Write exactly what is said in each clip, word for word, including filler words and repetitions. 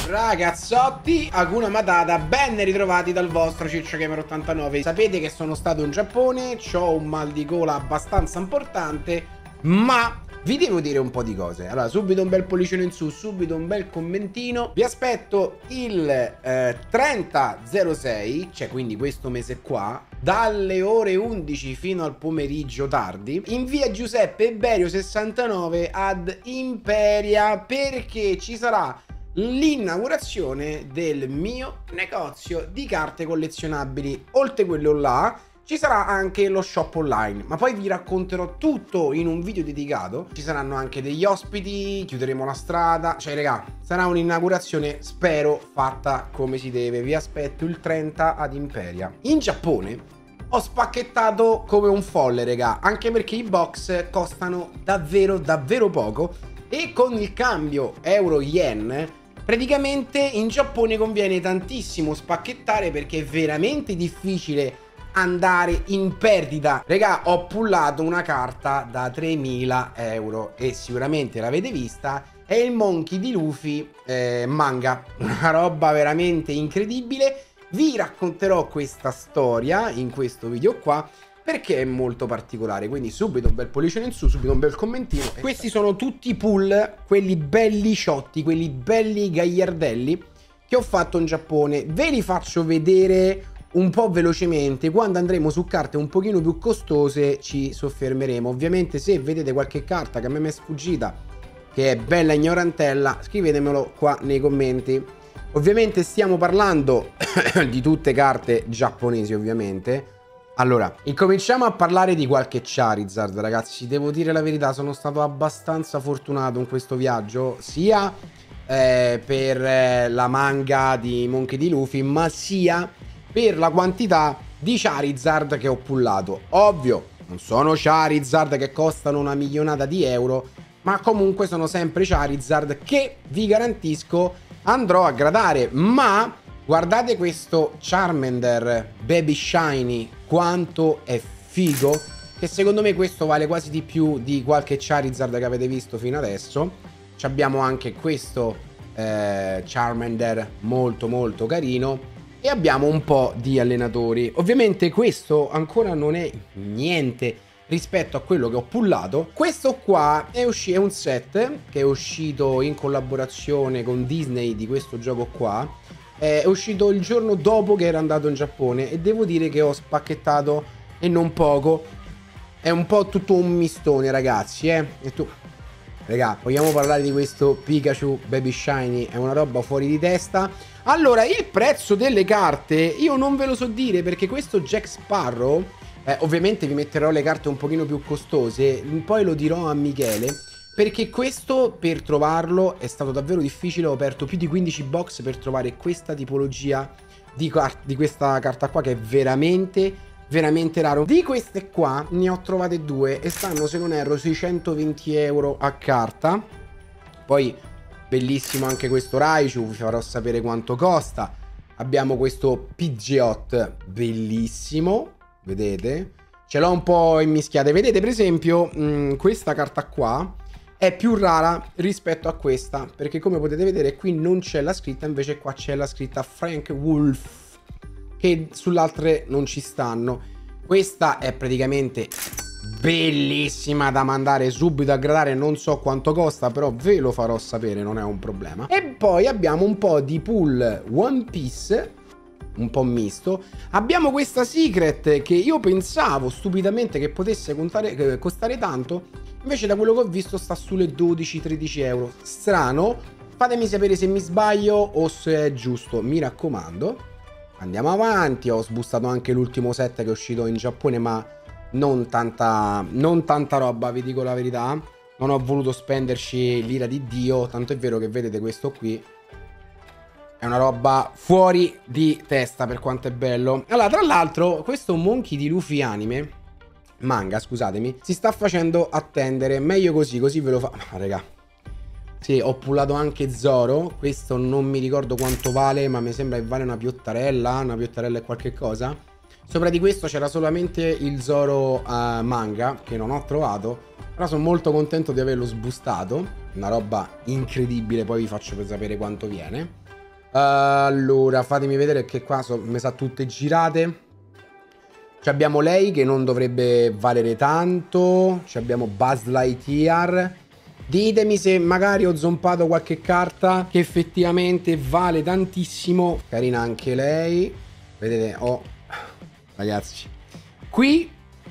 Ragazzotti, Hakuna Matata, ben ritrovati dal vostro Ciccio Gamer ottantanove. Sapete che sono stato in Giappone, ho un mal di gola abbastanza importante, ma vi devo dire un po' di cose. Allora, subito un bel pollicione in su, subito un bel commentino. Vi aspetto il eh, trenta zero sei, cioè quindi questo mese qua, dalle ore undici fino al pomeriggio tardi, in via Giuseppe Berio sessantanove ad Imperia, perché ci sarà l'inaugurazione del mio negozio di carte collezionabili. Oltre a quello là ci sarà anche lo shop online, ma poi vi racconterò tutto in un video dedicato. Ci saranno anche degli ospiti, chiuderemo la strada, cioè raga, sarà un'inaugurazione, spero, fatta come si deve. Vi aspetto il trenta ad Imperia. In Giappone ho spacchettato come un folle, raga, anche perché i box costano davvero davvero poco e con il cambio euro-yen praticamente in Giappone conviene tantissimo spacchettare, perché è veramente difficile andare in perdita. Regà, ho pullato una carta da tremila euro e sicuramente l'avete vista, è il Monkey di Luffy eh, manga, una roba veramente incredibile. Vi racconterò questa storia in questo video qua, perché è molto particolare. Quindi subito un bel pollicione in su, subito un bel commentino. Questi sono tutti i pull, quelli belli ciotti, quelli belli gagliardelli che ho fatto in Giappone. Ve li faccio vedere un po' velocemente. Quando andremo su carte un pochino più costose ci soffermeremo. Ovviamente se vedete qualche carta che a me mi è sfuggita, che è bella ignorantella, scrivetemelo qua nei commenti. Ovviamente stiamo parlando di tutte carte giapponesi, ovviamente. Allora, incominciamo a parlare di qualche Charizard, ragazzi. Devo dire la verità, sono stato abbastanza fortunato in questo viaggio, sia eh, per eh, la manga di Monkey di Luffy, ma sia per la quantità di Charizard che ho pullato. Ovvio, non sono Charizard che costano una milionata di euro, ma comunque sono sempre Charizard che vi garantisco andrò a gradare. Ma guardate questo Charmander Baby Shiny, quanto è figo, che secondo me questo vale quasi di più di qualche Charizard che avete visto fino adesso. Ci abbiamo anche questo eh, Charmander molto molto carino e abbiamo un po' di allenatori. Ovviamente questo ancora non è niente rispetto a quello che ho pullato. Questo qua è, è un set che è uscito in collaborazione con Disney di questo gioco qua. È uscito il giorno dopo che ero andato in Giappone e devo dire che ho spacchettato e non poco. È un po' tutto un mistone, ragazzi, eh. E tu, raga, vogliamo parlare di questo Pikachu Baby Shiny? È una roba fuori di testa. Allora, il prezzo delle carte io non ve lo so dire, perché questo Jack Sparrow eh, ovviamente vi metterò le carte un pochino più costose, poi lo dirò a Michele, perché questo per trovarlo è stato davvero difficile. Ho aperto più di quindici box per trovare questa tipologia di, di questa carta qua, che è veramente veramente raro. Di queste qua ne ho trovate due e stanno, se non erro, sui centoventi euro a carta. Poi bellissimo anche questo Raichu, vi farò sapere quanto costa. Abbiamo questo Pidgeot bellissimo, vedete? Ce l'ho un po' immischiate. Vedete per esempio mh, questa carta qua è più rara rispetto a questa, perché come potete vedere qui non c'è la scritta, invece qua c'è la scritta Frank Wolf, che sull'altre non ci stanno. Questa è praticamente bellissima da mandare subito a gradare, non so quanto costa, però ve lo farò sapere, non è un problema. E poi abbiamo un po' di pull One Piece, un po' misto. Abbiamo questa Secret che io pensavo stupidamente che potesse contare, costare tanto, invece da quello che ho visto sta sulle dodici tredici euro. Strano, fatemi sapere se mi sbaglio o se è giusto, mi raccomando. Andiamo avanti. Ho sbustato anche l'ultimo set che è uscito in Giappone, ma non tanta, non tanta roba, vi dico la verità. Non ho voluto spenderci l'ira di Dio, tanto è vero che vedete questo qui è una roba fuori di testa per quanto è bello. Allora, tra l'altro, questo Monkey di Luffy anime manga, scusatemi, si sta facendo attendere. Meglio così, così ve lo fa. Ma raga, sì, ho pullato anche Zoro. Questo non mi ricordo quanto vale, ma mi sembra che vale una piottarella, una piottarella e qualche cosa. Sopra di questo c'era solamente il Zoro uh, manga, che non ho trovato, però sono molto contento di averlo sbustato. Una roba incredibile, poi vi faccio per sapere quanto viene. Allora, fatemi vedere che qua so, mi sa tutte girate. Ci abbiamo lei che non dovrebbe valere tanto. Ci abbiamo Buzz Lightyear. Ditemi se magari ho zompato qualche carta che effettivamente vale tantissimo. Carina anche lei. Vedete, oh, ragazzi, qui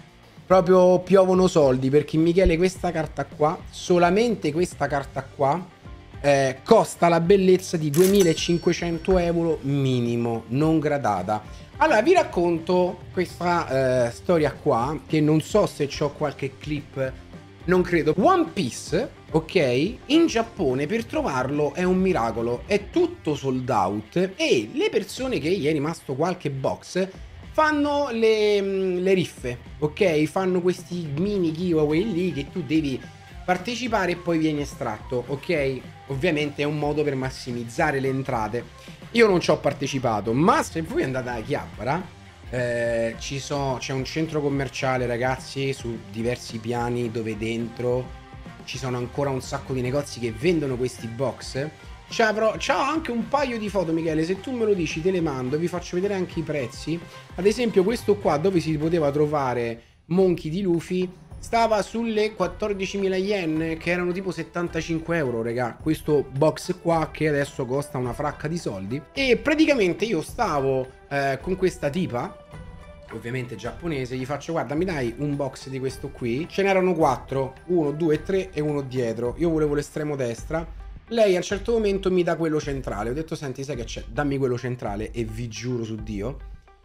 proprio piovono soldi, perché Michele questa carta qua, solamente questa carta qua, eh, costa la bellezza di duemilacinquecento euro minimo, non gradata. Allora vi racconto questa eh, storia qua, che non so se ho qualche clip, non credo. One Piece, ok, in Giappone per trovarlo è un miracolo, è tutto sold out, e le persone che gli è rimasto qualche box fanno le, le riffe, ok? Fanno questi mini giveaway lì che tu devi partecipare e poi vieni estratto, ok? Ovviamente è un modo per massimizzare le entrate. Io non ci ho partecipato, ma se voi andate a Chiappara, eh, ci so, c'è un centro commerciale, ragazzi, su diversi piani, dove dentro ci sono ancora un sacco di negozi che vendono questi box. C'ho anche un paio di foto, Michele, se tu me lo dici te le mando, vi faccio vedere anche i prezzi. Ad esempio questo qua, dove si poteva trovare Monkey di Luffy, stava sulle quattordicimila yen, che erano tipo settantacinque euro, raga. Questo box qua che adesso costa una fracca di soldi. E praticamente io stavo eh, con questa tipa, ovviamente giapponese, gli faccio: guarda, mi dai un box di questo qui? Ce n'erano quattro, uno, due, tre e uno dietro. Io volevo l'estremo destra. Lei a un certo momento mi dà quello centrale. Ho detto: senti, sai che c'è? Dammi quello centrale. E vi giuro su Dio,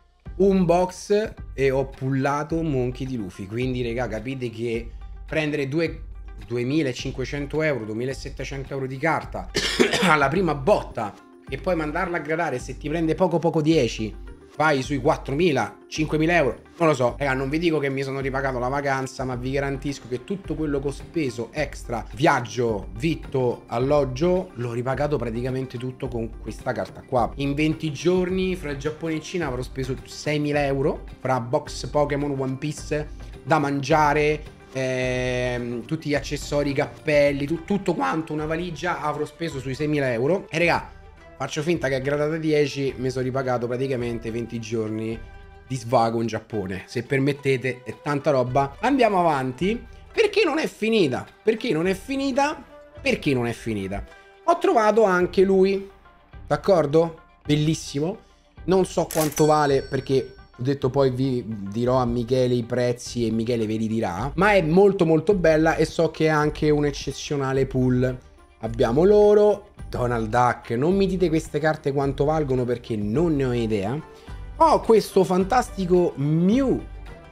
un box e ho pullato Monkey di Luffy. Quindi, raga, capite che prendere due, duemilacinquecento euro, duemilasettecento euro di carta alla prima botta e poi mandarla a gradare, se ti prende poco poco dieci, vai sui quattromila, cinquemila euro. Non lo so, raga, non vi dico che mi sono ripagato la vacanza, ma vi garantisco che tutto quello che ho speso extra, viaggio, vitto, alloggio, l'ho ripagato praticamente tutto con questa carta qua. In venti giorni fra il Giappone e Cina avrò speso seimila euro fra box Pokémon, One Piece, da mangiare, ehm, tutti gli accessori, i cappelli, tu, tutto quanto, una valigia, avrò speso sui seimila euro. E raga, faccio finta che è gradata dieci, mi sono ripagato praticamente venti giorni di svago in Giappone. Se permettete, è tanta roba. Andiamo avanti. Perché non è finita? Perché non è finita? Perché non è finita? Ho trovato anche lui, d'accordo? Bellissimo. Non so quanto vale, perché ho detto poi vi dirò a Michele i prezzi e Michele ve li dirà. Ma è molto molto bella e so che è anche un eccezionale pool. Abbiamo loro, Donald Duck. Non mi dite queste carte quanto valgono, perché non ne ho idea. Ho questo fantastico Mew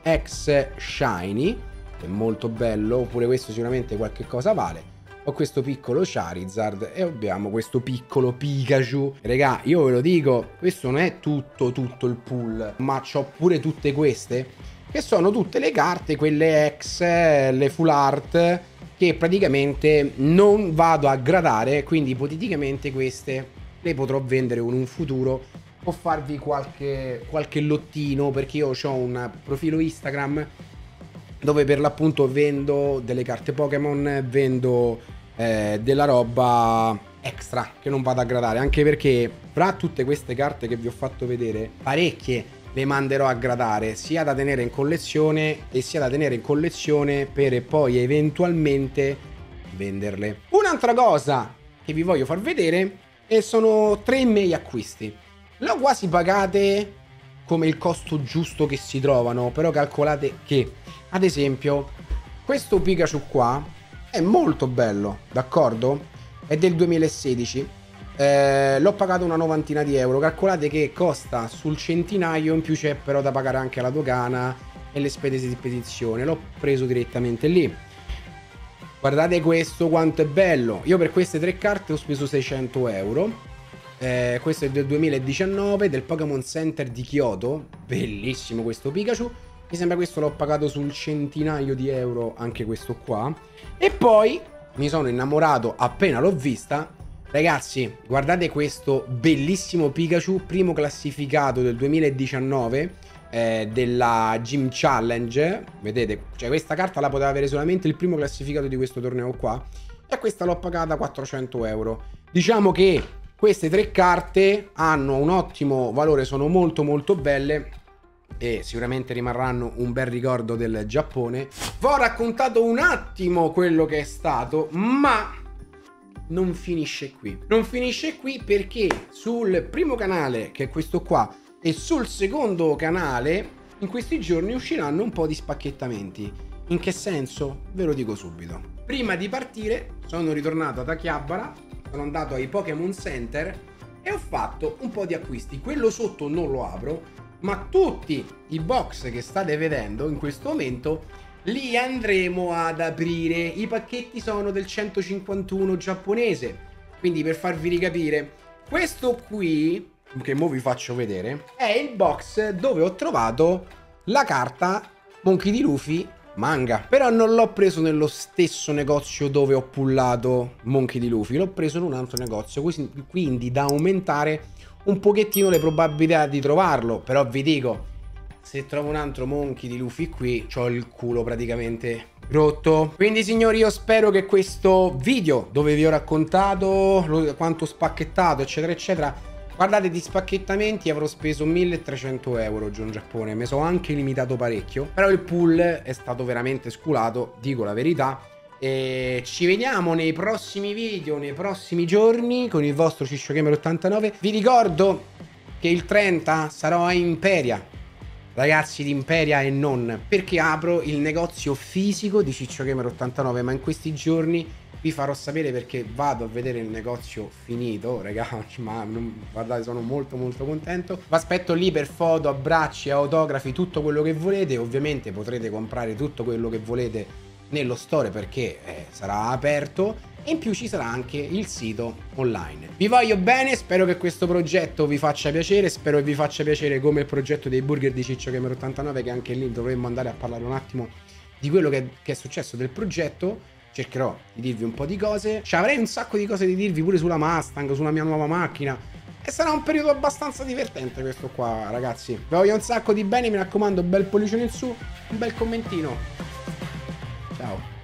X Shiny, che è molto bello. Oppure questo sicuramente qualche cosa vale. Ho questo piccolo Charizard e abbiamo questo piccolo Pikachu. Regà, io ve lo dico, questo non è tutto tutto il pool, ma c'ho pure tutte queste, che sono tutte le carte, quelle X, le full art, che praticamente non vado a gradare. Quindi ipoteticamente queste le potrò vendere in un futuro o farvi qualche, qualche lottino, perché io ho un profilo Instagram dove per l'appunto vendo delle carte Pokémon, vendo eh, della roba extra che non vado a gradare, anche perché fra tutte queste carte che vi ho fatto vedere, parecchie le manderò a gradare, sia da tenere in collezione e sia da tenere in collezione per poi eventualmente venderle. Un'altra cosa che vi voglio far vedere e sono tre miei acquisti. Le ho quasi pagate come il costo giusto che si trovano, però calcolate che, ad esempio, questo Pikachu qua è molto bello, d'accordo? È del duemilasedici. Eh, l'ho pagato una novantina di euro. Calcolate che costa sul centinaio, in più c'è però da pagare anche la dogana e le spese di spedizione. L'ho preso direttamente lì. Guardate questo quanto è bello. Io per queste tre carte ho speso seicento euro. Eh, questo è del duemiladiciannove, del Pokémon Center di Kyoto. Bellissimo questo Pikachu. Mi sembra questo l'ho pagato sul centinaio di euro, anche questo qua. E poi mi sono innamorato appena l'ho vista. Ragazzi, guardate questo bellissimo Pikachu, primo classificato del duemiladiciannove eh, della Gym Challenge. Vedete, cioè questa carta la poteva avere solamente il primo classificato di questo torneo qua. E questa l'ho pagata quattrocento euro. Diciamo che Queste tre carte hanno un ottimo valore, sono molto molto belle e sicuramente rimarranno un bel ricordo del Giappone. Vi ho raccontato un attimo quello che è stato, ma non finisce qui. Non finisce qui perché sul primo canale, che è questo qua, e sul secondo canale in questi giorni usciranno un po' di spacchettamenti. In che senso? Ve lo dico subito. Prima di partire sono ritornato ad Akihabara, sono andato ai Pokémon Center e ho fatto un po' di acquisti. Quello sotto non lo apro, ma tutti i box che state vedendo in questo momento li andremo ad aprire. I pacchetti sono del centocinquantuno giapponese, quindi per farvi ricapire, questo qui, che mo vi faccio vedere, è il box dove ho trovato la carta Monkey D. Luffy manga. Però non l'ho preso nello stesso negozio dove ho pullato Monkey D. Luffy, l'ho preso in un altro negozio, quindi da aumentare un pochettino le probabilità di trovarlo. Però vi dico, se trovo un altro Monkey D. Luffy qui, c'ho il culo praticamente rotto. Quindi signori, io spero che questo video dove vi ho raccontato lo, quanto spacchettato eccetera eccetera, guardate, di spacchettamenti avrò speso milletrecento euro giù in Giappone, mi sono anche limitato parecchio, però il pool è stato veramente sculato, dico la verità. E ci vediamo nei prossimi video, nei prossimi giorni con il vostro Ciccio Gamer ottantanove. Vi ricordo che il trenta sarò a Imperia, ragazzi, di Imperia e non, perché apro il negozio fisico di Ciccio Gamer ottantanove, ma in questi giorni vi farò sapere perché vado a vedere il negozio finito, ragazzi, ma non, guardate, sono molto molto contento. Vi aspetto lì per foto, abbracci, autografi, tutto quello che volete. Ovviamente potrete comprare tutto quello che volete nello store perché eh, sarà aperto, e in più ci sarà anche il sito online. Vi voglio bene, spero che questo progetto vi faccia piacere, spero che vi faccia piacere come il progetto dei burger di Ciccio Gamer ottantanove, che anche lì dovremmo andare a parlare un attimo di quello che, che è successo del progetto. Cercherò di dirvi un po' di cose. Cioè, avrei un sacco di cose di dirvi pure sulla Mustang, sulla mia nuova macchina. E sarà un periodo abbastanza divertente questo qua, ragazzi. Vi voglio un sacco di bene, mi raccomando, bel pollicione in su, un bel commentino. Ciao.